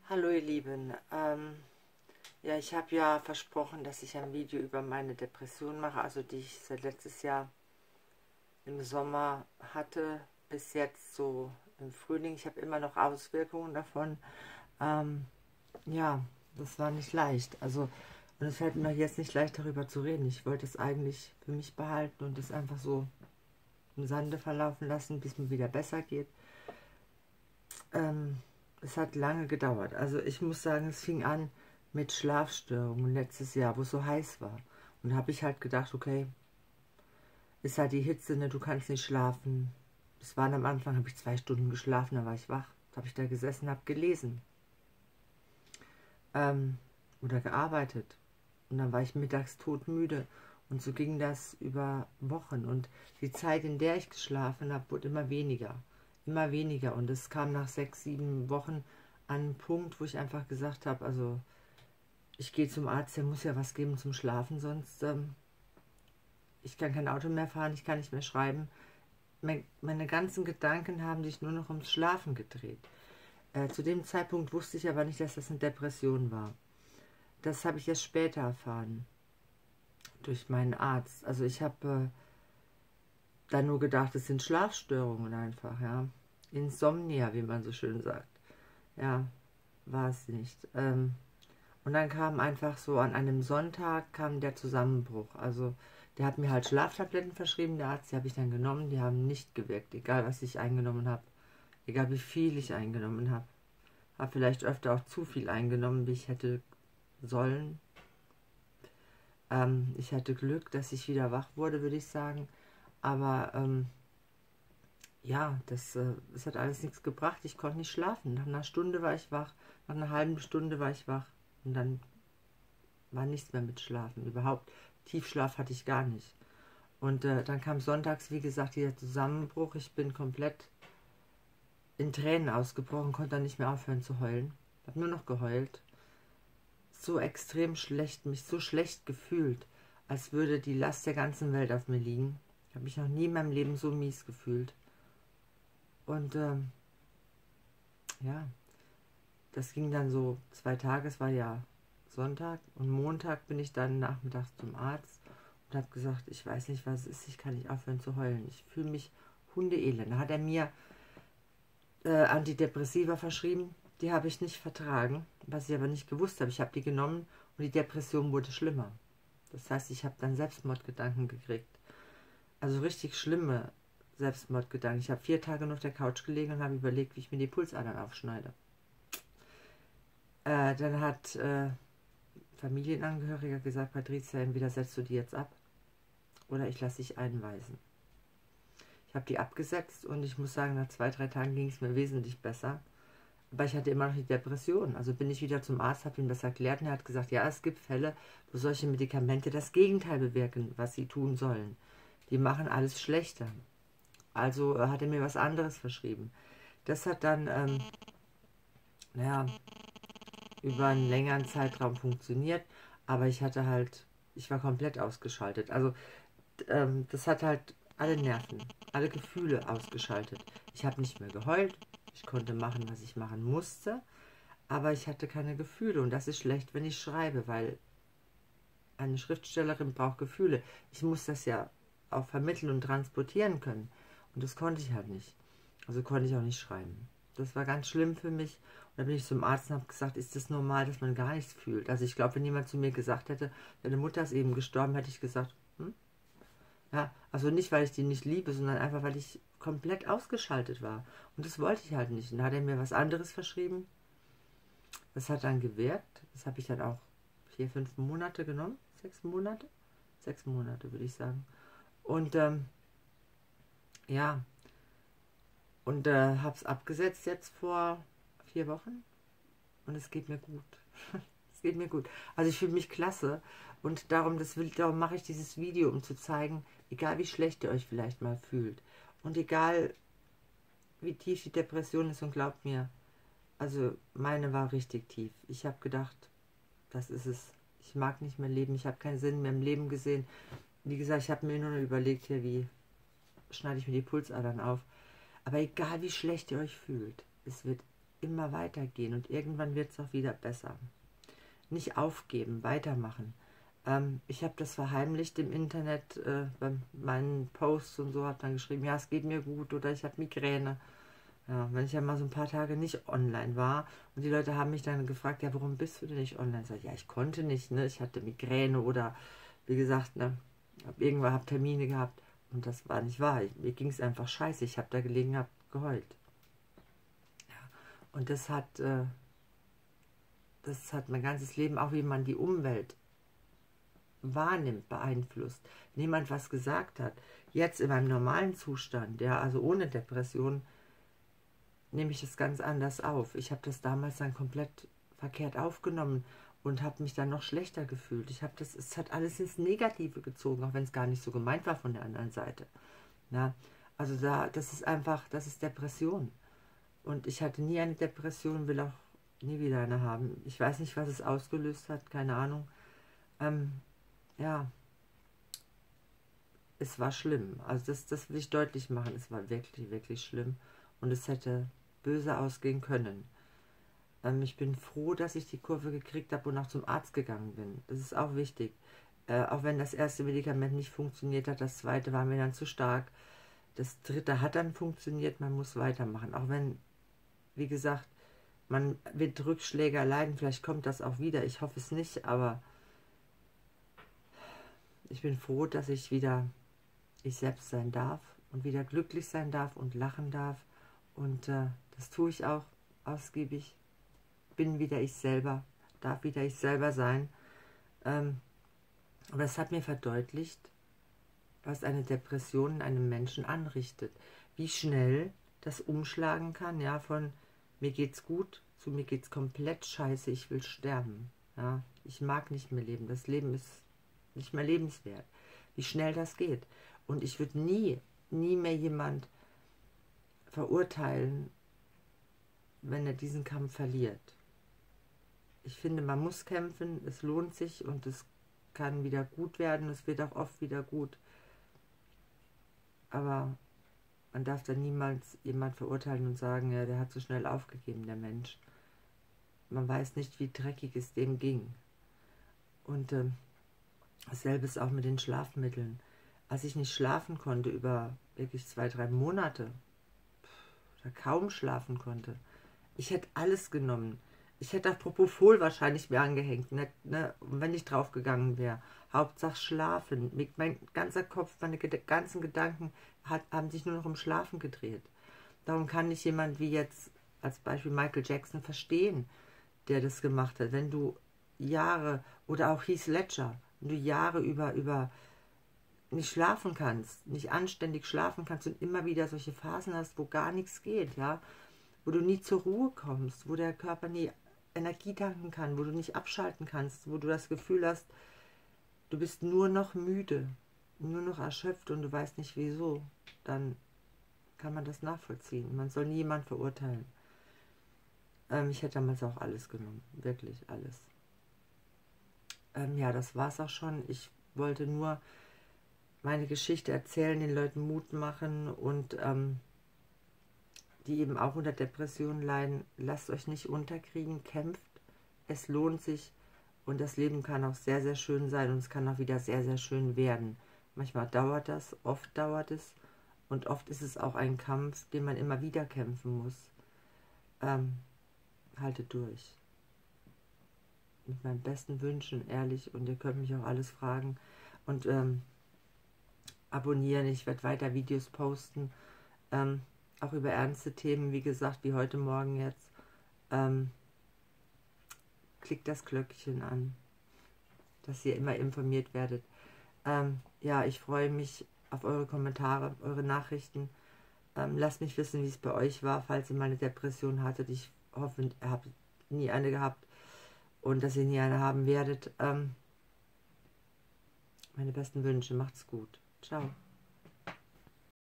Hallo ihr Lieben, ja, ich habe ja versprochen, dass ich ein Video über meine Depression mache, also die ich seit letztes Jahr im Sommer hatte, bis jetzt so im Frühling. Ich habe immer noch Auswirkungen davon. Ja, das war nicht leicht. Also, und es fällt mir jetzt nicht leicht, darüber zu reden. Ich wollte es eigentlich für mich behalten und es einfach so im Sande verlaufen lassen, bis mir wieder besser geht. Es hat lange gedauert. Also ich muss sagen, es fing an mit Schlafstörungen letztes Jahr, wo es so heiß war. Und da habe ich halt gedacht, okay, ist halt die Hitze, ne, du kannst nicht schlafen. Es waren am Anfang, habe ich 2 Stunden geschlafen, dann war ich wach. Da habe ich da gesessen, habe gelesen oder gearbeitet. Und dann war ich mittags todmüde. Und so ging das über Wochen. Und die Zeit, in der ich geschlafen habe, wurde immer weniger. Immer weniger. Und es kam nach 6, 7 Wochen an einen Punkt, wo ich einfach gesagt habe, also ich gehe zum Arzt, der muss ja was geben zum Schlafen, sonst ich kann kein Auto mehr fahren, ich kann nicht mehr schreiben. Meine ganzen Gedanken haben sich nur noch ums Schlafen gedreht. Zu dem Zeitpunkt wusste ich aber nicht, dass das eine Depression war. Das habe ich erst später erfahren, durch meinen Arzt. Also ich habe dann nur gedacht, es sind Schlafstörungen einfach, ja. Insomnia, wie man so schön sagt. Ja, war es nicht. Und dann kam einfach so an einem Sonntag kam der Zusammenbruch. Also der hat mir halt Schlaftabletten verschrieben, der Arzt, die habe ich dann genommen, die haben nicht gewirkt, egal was ich eingenommen habe, egal wie viel ich eingenommen habe. Habe vielleicht öfter auch zu viel eingenommen, wie ich hätte sollen. Ich hatte Glück, dass ich wieder wach wurde, würde ich sagen. Aber ja, das hat alles nichts gebracht. Ich konnte nicht schlafen. Nach einer Stunde war ich wach, nach einer halben Stunde war ich wach. Und dann war nichts mehr mit Schlafen. Überhaupt Tiefschlaf hatte ich gar nicht. Und dann kam sonntags, wie gesagt, dieser Zusammenbruch. Ich bin komplett in Tränen ausgebrochen, konnte dann nicht mehr aufhören zu heulen. Habe nur noch geheult. So extrem schlecht, mich so schlecht gefühlt, als würde die Last der ganzen Welt auf mir liegen. Habe mich noch nie in meinem Leben so mies gefühlt. Und ja, das ging dann so 2 Tage, es war ja Sonntag und Montag bin ich dann nachmittags zum Arzt und habe gesagt, ich weiß nicht, was es ist, ich kann nicht aufhören zu heulen. Ich fühle mich hundeelend. Da hat er mir Antidepressiva verschrieben, die habe ich nicht vertragen, was ich aber nicht gewusst habe. Ich habe die genommen und die Depression wurde schlimmer. Das heißt, ich habe dann Selbstmordgedanken gekriegt. Also richtig schlimme Selbstmordgedanken. Ich habe 4 Tage noch auf der Couch gelegen und habe überlegt, wie ich mir die Pulsadern aufschneide. Dann hat Familienangehöriger gesagt, Patricia, entweder setzt du die jetzt ab oder ich lasse dich einweisen. Ich habe die abgesetzt und ich muss sagen, nach 2, 3 Tagen ging es mir wesentlich besser. Aber ich hatte immer noch die Depression. Also bin ich wieder zum Arzt, habe ihm das erklärt und er hat gesagt, ja, es gibt Fälle, wo solche Medikamente das Gegenteil bewirken, was sie tun sollen. Die machen alles schlechter. Also hat er mir was anderes verschrieben. Das hat dann, naja, über einen längeren Zeitraum funktioniert, aber ich hatte halt, ich war komplett ausgeschaltet. Also das hat halt alle Nerven, alle Gefühle ausgeschaltet. Ich habe nicht mehr geheult, ich konnte machen, was ich machen musste, aber ich hatte keine Gefühle und das ist schlecht, wenn ich schreibe, weil eine Schriftstellerin braucht Gefühle. Ich muss das ja auch vermitteln und transportieren können und das konnte ich halt nicht. Also konnte ich auch nicht schreiben. Das war ganz schlimm für mich. Und da bin ich zum Arzt und habe gesagt, ist das normal, dass man gar nichts fühlt? Also ich glaube, wenn jemand zu mir gesagt hätte, deine Mutter ist eben gestorben, hätte ich gesagt, hm? Ja, also nicht, weil ich die nicht liebe, sondern einfach, weil ich komplett ausgeschaltet war. Und das wollte ich halt nicht. Und da hat er mir was anderes verschrieben. Das hat dann gewirkt. Das habe ich dann auch 4, 5 Monate genommen. 6 Monate? 6 Monate, würde ich sagen. Und ja, und habe es abgesetzt jetzt vor 4 Wochen. Und es geht mir gut. Es geht mir gut. Also ich fühle mich klasse. Und darum mache ich dieses Video, um zu zeigen, egal wie schlecht ihr euch vielleicht mal fühlt. Und egal wie tief die Depression ist, und glaubt mir, also meine war richtig tief. Ich habe gedacht, das ist es. Ich mag nicht mehr leben. Ich habe keinen Sinn mehr im Leben gesehen. Wie gesagt, ich habe mir nur noch überlegt, hier, wie schneide ich mir die Pulsadern auf. Aber egal wie schlecht ihr euch fühlt, es wird immer weitergehen und irgendwann wird es auch wieder besser. Nicht aufgeben, weitermachen. Ich habe das verheimlicht im Internet, bei meinen Posts und so, habe dann geschrieben, ja, es geht mir gut oder ich habe Migräne. Ja, wenn ich ja mal so ein paar Tage nicht online war und die Leute haben mich dann gefragt, ja, warum bist du denn nicht online? Ich sage, ja, ich konnte nicht, ne? Ich hatte Migräne oder, wie gesagt, ne, hab Termine gehabt und das war nicht wahr. Mir ging es einfach scheiße. Ich habe da gelegen, habe geheult. Ja. Und das hat mein ganzes Leben, auch wie man die Umwelt wahrnimmt, beeinflusst. Wenn jemand was gesagt hat, jetzt in meinem normalen Zustand, ja, also ohne Depression, nehme ich das ganz anders auf. Ich habe das damals dann komplett verkehrt aufgenommen und habe mich dann noch schlechter gefühlt. Es hat alles ins Negative gezogen, auch wenn es gar nicht so gemeint war von der anderen Seite. Ja, also das ist Depression. Und ich hatte nie eine Depression, will auch nie wieder eine haben. Ich weiß nicht, was es ausgelöst hat, keine Ahnung. Ja, es war schlimm. Also das will ich deutlich machen. Es war wirklich, wirklich schlimm. Und es hätte böse ausgehen können. Ich bin froh, dass ich die Kurve gekriegt habe und auch zum Arzt gegangen bin. Das ist auch wichtig. Auch wenn das erste Medikament nicht funktioniert hat, das zweite war mir dann zu stark. Das dritte hat dann funktioniert, man muss weitermachen. Auch wenn, wie gesagt, man wird Rückschläge erleiden, vielleicht kommt das auch wieder. Ich hoffe es nicht, aber ich bin froh, dass ich wieder ich selbst sein darf und wieder glücklich sein darf und lachen darf. Und das tue ich auch ausgiebig. Bin wieder ich selber, darf wieder ich selber sein. Aber es hat mir verdeutlicht, was eine Depression in einem Menschen anrichtet. Wie schnell das umschlagen kann, ja, von mir geht's gut zu mir geht's komplett scheiße, ich will sterben. Ja, ich mag nicht mehr leben, das Leben ist nicht mehr lebenswert. Wie schnell das geht. Und ich würde nie mehr jemand verurteilen, wenn er diesen Kampf verliert. Ich finde, man muss kämpfen, es lohnt sich und es kann wieder gut werden, es wird auch oft wieder gut. Aber man darf da niemals jemand verurteilen und sagen, ja, der hat so schnell aufgegeben, der Mensch. Man weiß nicht, wie dreckig es dem ging. Und dasselbe ist auch mit den Schlafmitteln. Als ich nicht schlafen konnte über wirklich 2-3 Monate, oder kaum schlafen konnte, ich hätte alles genommen. Ich hätte auch Propofol wahrscheinlich mir angehängt, ne, wenn ich draufgegangen wäre. Hauptsache schlafen. Mein ganzer Kopf, meine ganzen Gedanken haben sich nur noch um Schlafen gedreht. Darum kann nicht jemand wie jetzt als Beispiel Michael Jackson verstehen, der das gemacht hat. Wenn du Jahre, oder auch Heath Ledger, wenn du Jahre über nicht schlafen kannst, nicht anständig schlafen kannst und immer wieder solche Phasen hast, wo gar nichts geht, ja, wo du nie zur Ruhe kommst, wo der Körper nie Energie tanken kann, wo du nicht abschalten kannst, wo du das Gefühl hast, du bist nur noch müde, nur noch erschöpft und du weißt nicht wieso, dann kann man das nachvollziehen. Man soll nie jemanden verurteilen. Ich hätte damals auch alles genommen, wirklich alles. Ja, das war's auch schon. Ich wollte nur meine Geschichte erzählen, den Leuten Mut machen und die eben auch unter Depressionen leiden. Lasst euch nicht unterkriegen, kämpft. Es lohnt sich und das Leben kann auch sehr, sehr schön sein und es kann auch wieder sehr, sehr schön werden. Manchmal dauert das, oft dauert es und oft ist es auch ein Kampf, den man immer wieder kämpfen muss. Haltet durch. Mit meinen besten Wünschen, ehrlich, und ihr könnt mich auch alles fragen und abonnieren. Ich werde weiter Videos posten, auch über ernste Themen, wie gesagt, wie heute Morgen jetzt. Klickt das Glöckchen an, dass ihr immer informiert werdet. Ja, ich freue mich auf eure Kommentare, eure Nachrichten. Lasst mich wissen, wie es bei euch war, falls ihr mal eine Depression hattet. Ich hoffe, ihr habt nie eine gehabt und dass ihr nie eine haben werdet. Meine besten Wünsche, macht's gut. Ciao.